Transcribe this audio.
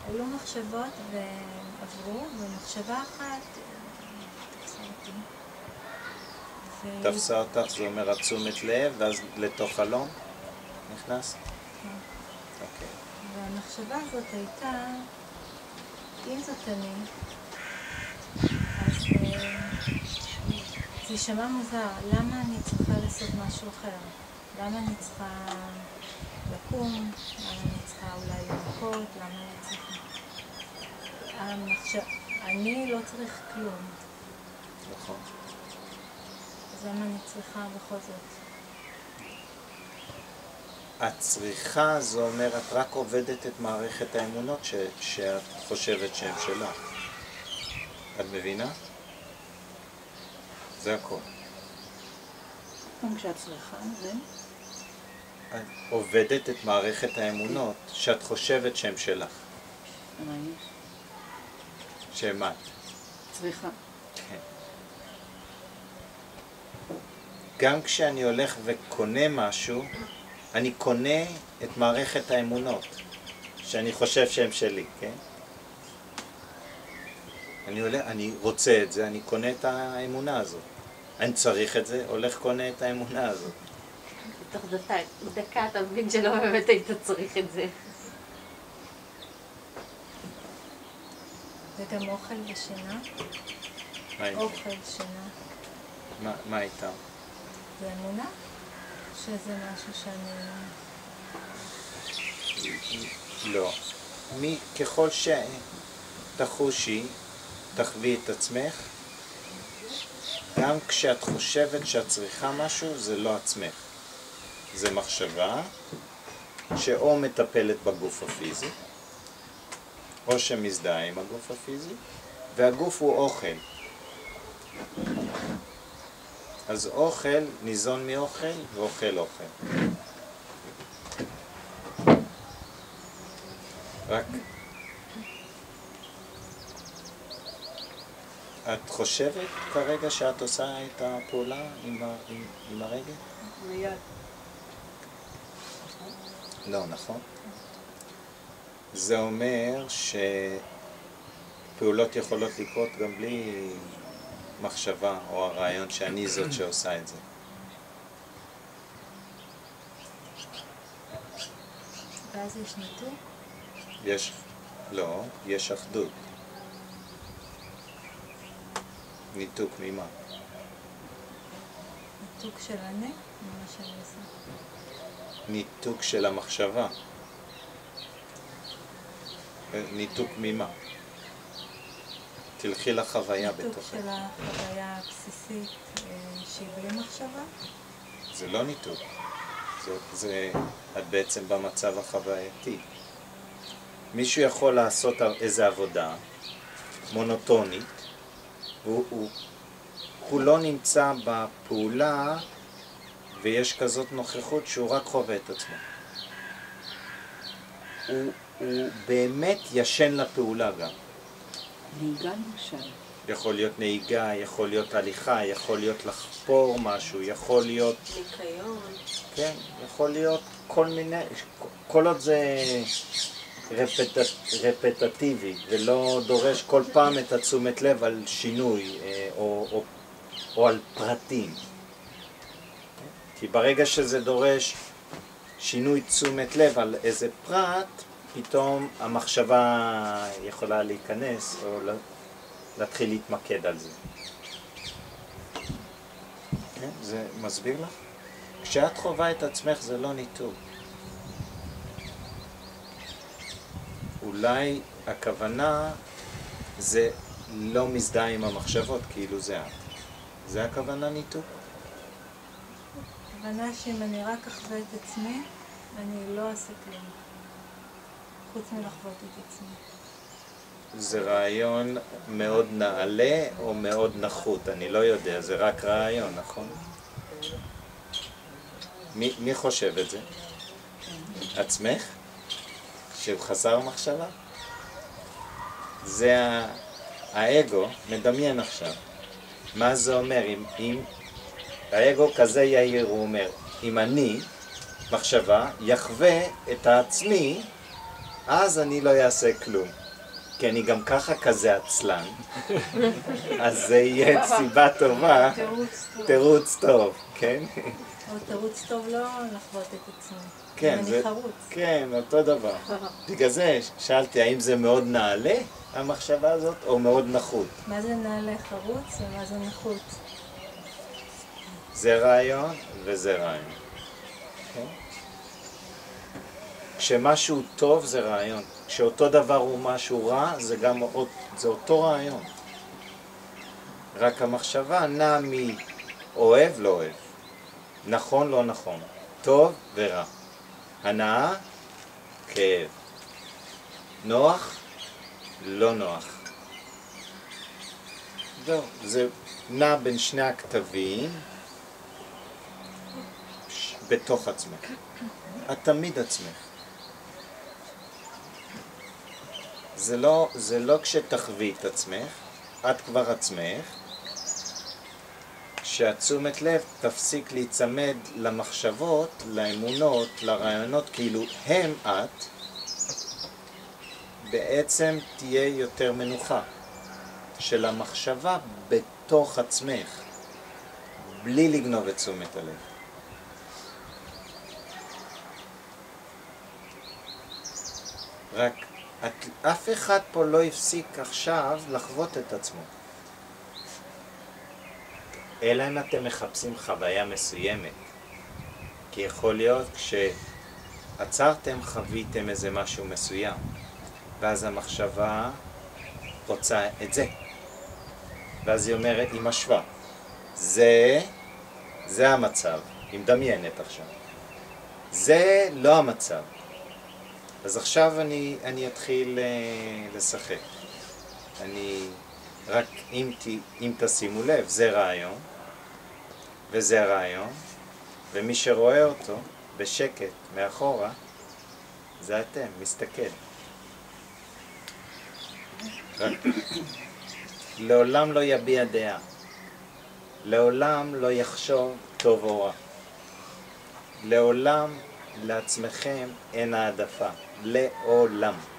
היו מחשבות ועברו, ומחשבה אחת תפסה אותי. תפסה אותך, זה אומר תשומת לב, ואז לתוך חלום נכנס? כן. אוקיי. והמחשבה הזאת הייתה, אם זאת אני, אז זה יישמע מוזר, למה אני צריכה לעשות משהו אחר? למה אני צריכה לקום? למה אני צריכה אולי לנקות? למה אני צריכה... אני לא צריך כלום. נכון. אז למה אני צריכה בכל זאת? הצריכה, זה אומר, את רק עובדת את מערכת האמונות שאת חושבת שהן שלך. את מבינה? זה הכל. גם כשאת צריכה, זה? את עובדת את מערכת האמונות שאת חושבת שהן שלך. מעניין. שהן את. צריכה. כן. גם כשאני הולך וקונה משהו, אני קונה את מערכת האמונות שאני חושב שהן שלי, כן? אני רוצה את זה, אני קונה את האמונה הזאת. אני צריך את זה, הולך קונה את האמונה הזאת. בתוך דקה אתה מבין שלא באמת היית צריך את זה. וגם אוכל ושינה? אוכל, שינה. מה איתה? זה אמונה? שזה משהו שאני... לא. ככל שתחושי, תחווי את עצמך, גם כשאת חושבת שאת צריכה משהו, זה לא עצמך. זה מחשבה שאו מטפלת בגוף הפיזי, או שמזדהה עם הגוף הפיזי, והגוף הוא אוכל. אז אוכל ניזון מאוכל ואוכל אוכל. רק את חושבת כרגע שאת עושה את הפעולה עם הרגל? מיד. לא, נכון? זה אומר שפעולות יכולות לקרות גם בלי מחשבה או הרעיון שאני זאת שעושה את זה. ואז יש ניתוק? יש אחדות. ניתוק ממה? ניתוק של אני, ממה שאני עושה. ניתוק של המחשבה. ניתוק ממה? תלכי לחוויה בתוכה. ניתוק של החוויה הבסיסית שהיא בלי מחשבה? זה לא ניתוק. את בעצם במצב החווייתי. מישהו יכול לעשות איזו עבודה מונוטונית, הוא לא נמצא בפעולה ויש כזאת נוכחות שהוא רק חווה את עצמו. הוא באמת ישן לפעולה גם. נהיגה למשל. יכול להיות נהיגה, יכול להיות הליכה, יכול להיות לחפור משהו, יכול להיות... ניקיון. כן, יכול להיות כל מיני... כל עוד זה רפטטיבי ולא דורש כל פעם את התשומת לב על שינוי או על פרטים. כי ברגע שזה דורש שינוי תשומת לב על איזה פרט, פתאום המחשבה יכולה להיכנס או להתחיל להתמקד על זה. כן? זה מסביר לך? כשאת חווה את עצמך זה לא ניתוק. אולי הכוונה זה לא מזדהה עם המחשבות, כאילו זה את. זה הכוונה ניתוק? הכוונה שאם אני רק אחווה את עצמי, אני לא אעשה כלום. חוץ מלחוות את עצמי. זה רעיון מאוד נעלה או מאוד נחות, אני לא יודע, זה רק רעיון, נכון? מי חושב את זה? עצמך? שהוא חסר מחשבה? זה האגו מדמיין עכשיו. מה זה אומר? אם האגו כזה יאיר, הוא אומר, אם אני, מחשבה, יחווה את העצמי אז אני לא אעשה כלום. כי אני גם ככה כזה עצלן. אז זה יהיה סיבה טובה, תירוץ טוב, כן? או תירוץ טוב לא לחוות את עצמי. כן, אני חרוץ. כן, אותו דבר. בגלל זה שאלתי, האם זה מאוד נעלה, המחשבה הזאת, או מאוד נחות? מה זה נעלה חרוץ ומה זה נחות? זה רעיון וזה רעיון. כן? כשמשהו טוב זה רעיון. כשאותו דבר הוא משהו רע, זה אותו רעיון. רק המחשבה נע מאוהב לא אוהב, נכון לא נכון, טוב ורע, הנאה, כאב, נוח, לא נוח. זהו, זה נע בין שני הכתבים בתוך עצמך. את תמיד עצמך. זה לא כשתחווי את עצמך, את כבר עצמך, שהתשומת לב תפסיק להיצמד למחשבות, לאמונות, לרעיונות, כאילו הם את, בעצם תהיה יותר מנוחה של המחשבה בתוך עצמך, בלי לגנוב את תשומת הלב. רק אף אחד פה לא הפסיק עכשיו לחוות את עצמו. אלא אם אתם מחפשים חוויה מסוימת. כי יכול להיות כשעצרתם חוויתם איזה משהו מסוים. ואז המחשבה רוצה את זה. ואז היא אומרת, היא משווה. זה המצב. היא מדמיינת עכשיו. זה לא המצב. אז עכשיו אני אתחיל לשחק. רק אם תשימו לב, זה רעיון, וזה רעיון, ומי שרואה אותו בשקט מאחורה, זה אתם, מסתכל. רק לעולם לא יביע דעה, לעולם לא יחשוב טוב או רע, לעולם לעצמכם אין העדפה, לעולם.